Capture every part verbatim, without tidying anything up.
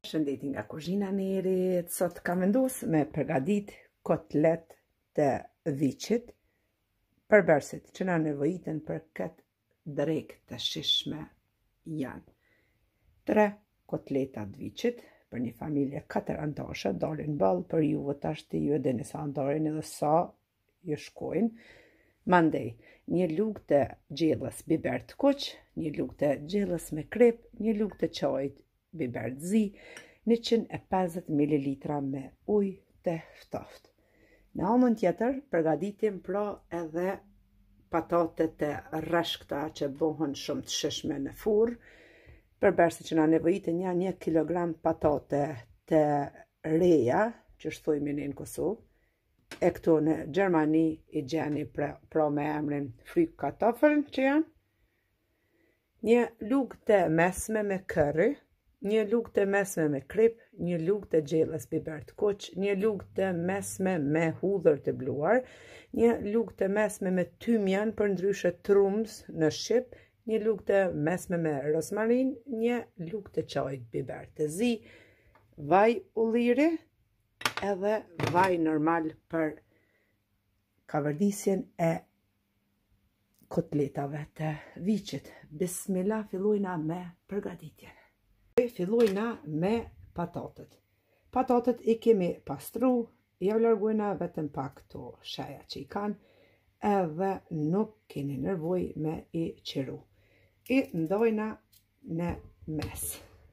Shëndeti nga kuzhina Nerit, sot kam vendosur me përgatit kotlet të viçit, përbërësit që na nevojiten për këtë drekë të shishme janë tre kotleta të viçit për një familje katër anëtashe, dalin ballë për juve tashti ju e dini sa ndarjen edhe sa ju shkojnë. Mandej, një lugë të gjellës biber të kuq, një lugë të gjellës me krep, një lugë të çajit biber të zi, njëqind e pesëdhjetë mililitra me ujë të ftoftë. Në anën tjetër, përgatitim pra edhe patatet e rreshkta që bëhen shumë të shishme në furrë. Përbërësi që na nevojiten janë një kilogram patate të reja, që shtojmë ne në Kosovë. E këtu në Gjermani i gjeni pra, pra me emrin fryk kartofel që janë. Një lugë të mesme me curry, një lugë të mesme me krip, një lugë të gjellës biber të kuq, një lugë të mesme me hudhër të bluar, një lugë të mesme me thymian për ndryshe trumz në Shqip, një lugë të mesme me rozmarin, një lugë të çajit biber të zi, vaj ulliri, edhe vaj normal për kavërdisjen e kotletave të viçit. Bismillah, fillojna me përgatitjen. Fillojna me patatet. Patatet i kemi pastru, ja largojna vetëm pak të shaja që i kanë, edhe nuk keni nevoj me i qiru. I ndojna në mes.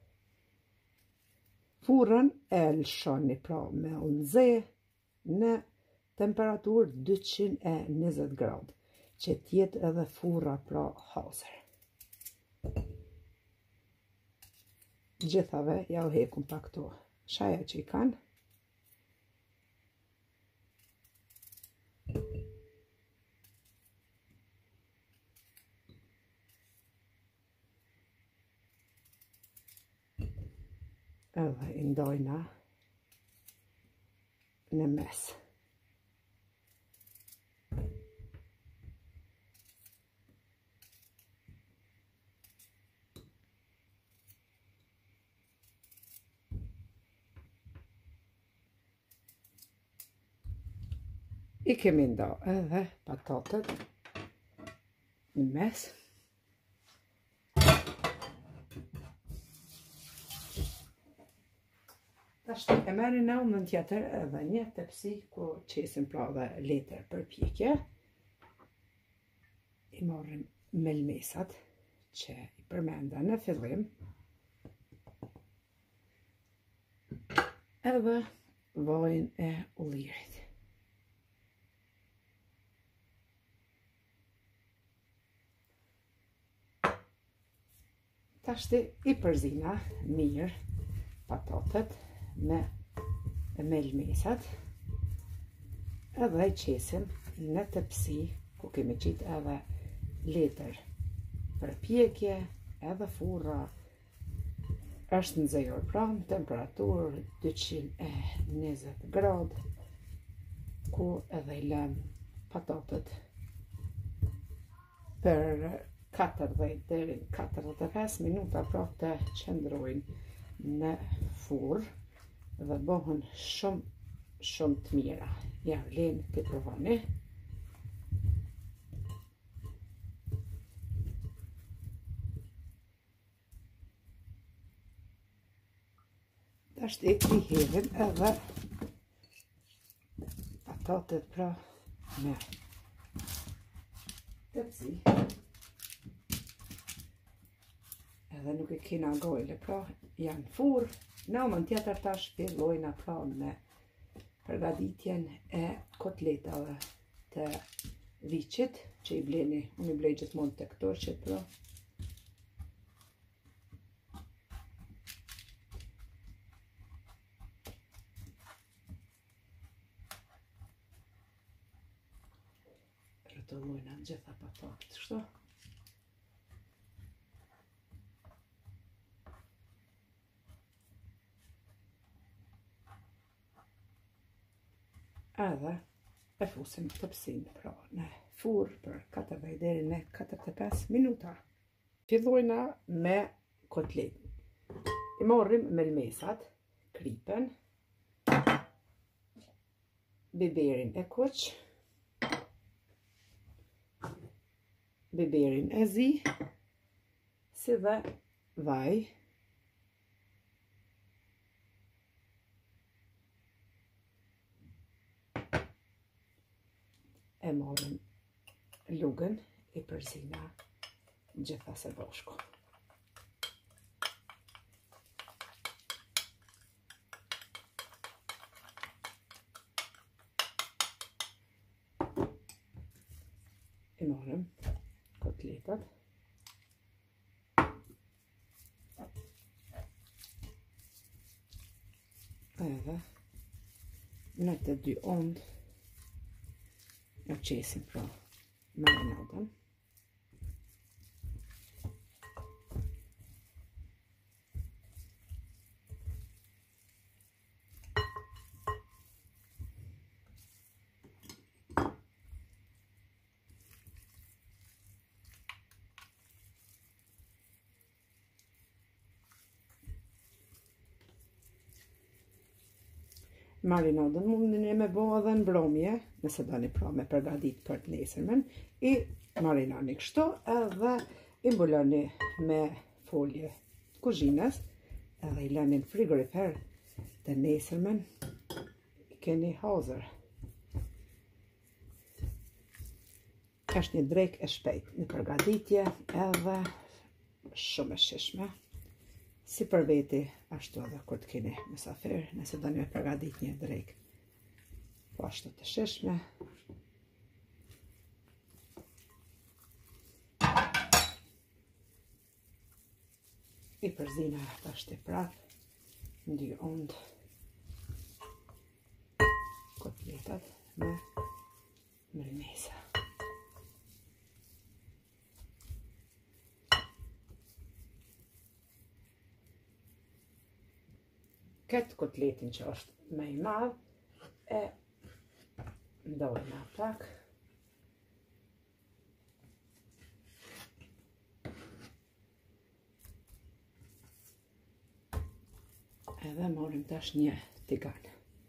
Furrën e lëshoni pra me unëze në temperaturë dyqind e njëzet gradë, që tjetë edhe furra pra hazër. Gjithave ja u hekum pak këto shaja që i kanë. Edhe i ndojna në mes. I kemi ndo edhe patatet në mes. Tashti e merrin në anën tjetër edhe një tepsi ku qesim pra dhe letër për pjekje. I marrim melmesat që i përmenda në fillim. Edhe vajin e ullirit. Tashti i përzina mirë patatet me melmesat, edhe i qesim në tepsi ku kemi qitë edhe letër për pjekje, edhe furra është nxehur pra në temperaturë dyqind e njëzet gradë, ku edhe i lëm patatet për katërdhjetë deri në katërdhjetë e pesë minuta pra të qëndrojnë në furrë dhe bëhen shumë shumë të mira. Ja, vlen të provoni. Tashti i hedhim edhe patatet pra me tepsi. Edhe nuk e kena gojle, pra janë furrë. Në anën tjetër tash fillojna pra me përgatitjen e kotletave të viçit që i bleni, unë i blej gjithmonë të këtorqet pra. Rrotullojna gjitha patatet kështu. Edhe e fusim tepsin pra në furrë për katërdhjetë deri në katërdhjetë e pesë minuta. Fillojna me kotletin. I morrim melmesat, kripen, biberin e kuq, biberin e zi, si dhe vaj, e morrim lugën i përzina gjitha së bashku. I morëm kotletat. Edhe në të dy ondë ja qesim pra marinadën. Marinadën mundin e me bo edhe në bromje, nëse doni pra me përgadit për të nesërmen, i marinani kështu edhe i mbuloni me folje kuzhinës edhe i lani në frigorifer të nesërmen i keni hazër. Është një drek e shpejt në përgaditje edhe shumë e shishme. Si për veti, ashtu edhe kur të keni mysafir, nëse do një përgadit një drek. Po ashtu të shishme. I përzina të ashtë i prap, në dy ondë, kotletat me mërmesa. Këtë kotletin që është me i madh, e ndojnë pak. Edhe morim tash një tigan.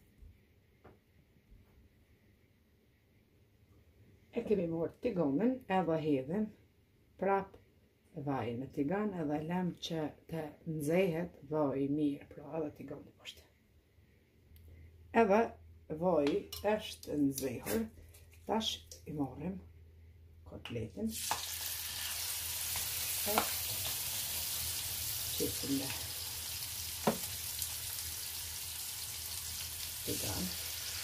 E kemi morë tigonin edhe hedhim prap vaj në tigan edhe lem që të nxehet vaj mirë, pra edhe tigani poshtë. Edhe vaj është nxehur, tash i morëm kotletin e qesim në tigan.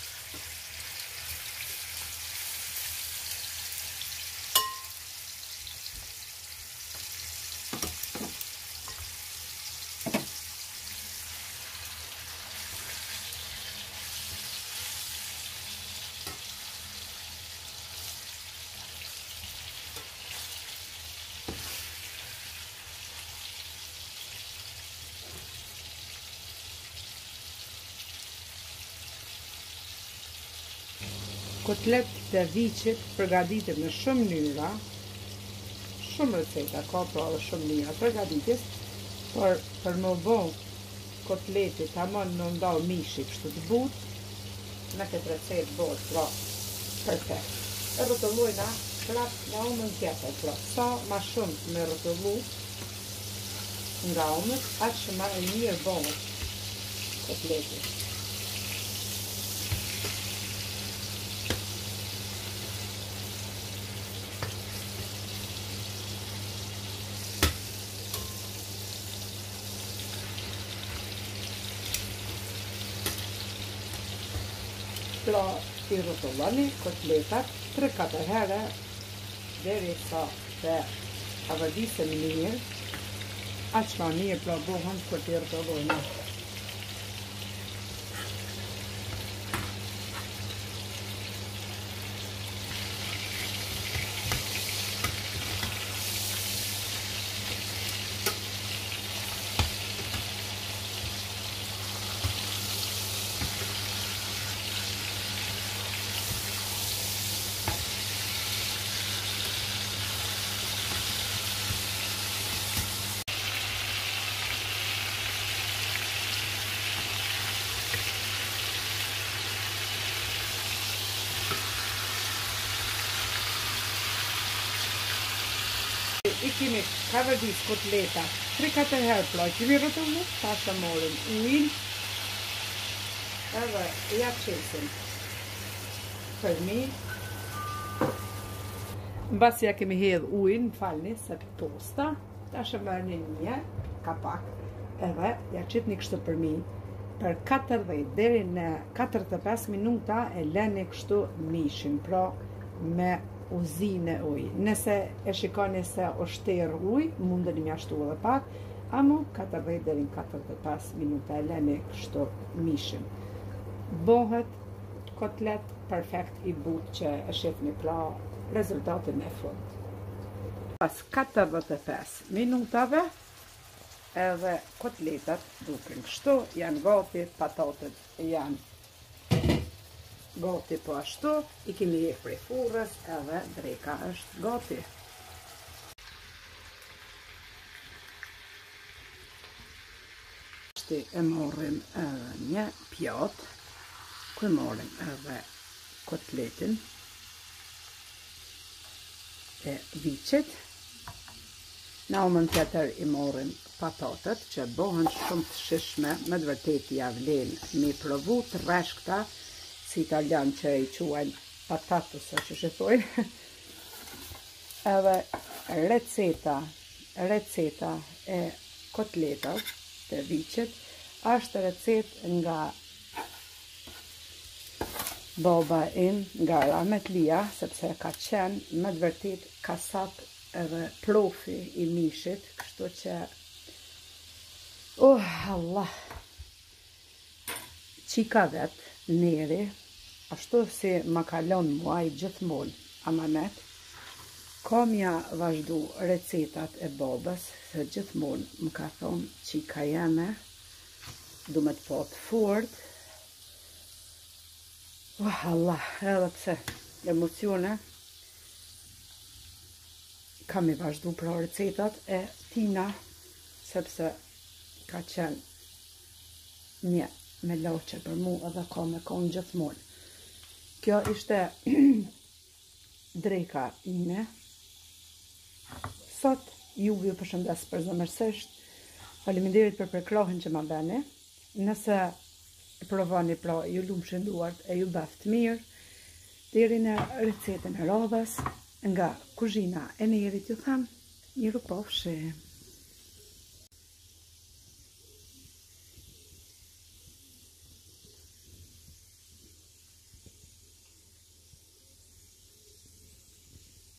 Kotlet të viqit përgatitet në shumë mënyra, shumë receta ka pra edhe shumë mënyra përgatitjes, por për më bo kotleti tamam në ndau mishi kështu të butë, me këtë recetë bëhet pra perfekt. E rrotullojna prap nga umën tjetër, pra sa ma shumë me rrotullu nga umët, aq që ma e mirë bëhet kotleti. Pra i rrotulloni kotletat tre katër herë deri sa të avëdisen mirë, aq ma mirë pra bëhen kur t'i rrotullojna. i kemi kavardis kotleta tre katër herë ploj, kemi rrotullu, pasha morim ujin, edhe ja qesim përmi. Mbasi ja kemi hedh ujin, falni se tosta, tasha mërni një kapak, edhe ja qitni kështu përmi, për katërdhjetë deri në katërdhjetë e pesë minuta e leni kështu mishin, pra me uzinë uj. Nëse e shikoni se o shterë uj, mundeni mjashtu edhe pak, amo katërdhjetë deri në katërdhjetë e pesë minuta e leni kështu mishin. Bohet kotlet perfekt i but që e shifni, pra rezultatin e fund. Pas katërdhjetë e pesë minutave, edhe kotletat duken kështu, janë gati, patatet janë gati po ashtu, i kemi jek prej furrës, edhe dreka është gati. Shti e morrim edhe një pjat, ku e morrim edhe kotletin e viçit. Në anën tjetër i morrim patatet që bohen shumë të shishme, me të vërtet ja vlen mi provu të rreshkta, si italian që i quajnë patatus, që shethojnë. Edhe receta, receta e kotletat të viçit është recet nga baba im, nga Rahmet Lia, sepse ka qenë me të vërtet kasap edhe profi i mishit, kështu që oh Allah, qika vet neri, ashtu si ma kalon muaj gjithmonë amanet, kam ja vazhdu recetat e babës, se gjithmonë më ka thonë qika jeme, du me të po të fort. Oh Allah, edhe pse emocione, kam i vazhdu pra recetat e tina, sepse ka qenë një me loqe për mu edhe ka me konë gjithmonë. Kjo ishte dreka ime. Sot juve ju përshëndes përzemërsisht. Faleminderit për përkrahin që ma beni. Nëse provoni pra ju lumë shënduart e ju beft mirë, deri në recetën e radhës, nga kuzhina e Nerit ju them, miru pofshi.